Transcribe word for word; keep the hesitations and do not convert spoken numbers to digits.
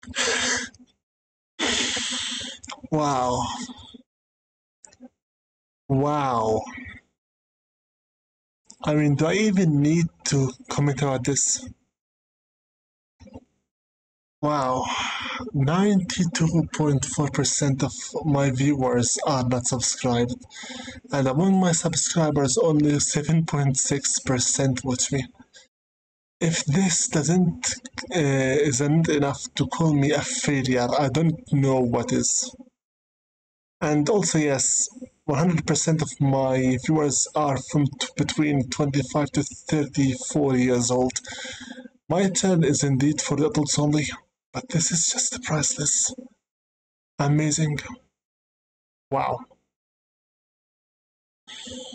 Wow. Wow. I mean, do I even need to comment about this? Wow. ninety-two point four percent of my viewers are not subscribed. And among my subscribers, only seven point six percent watch me. If this doesn't uh, isn't enough to call me a failure, I don't know what is. And also, yes, one hundred percent of my viewers are from t- between twenty-five to thirty-four years old. My channel is indeed for adults only, but this is just priceless. Amazing. Wow.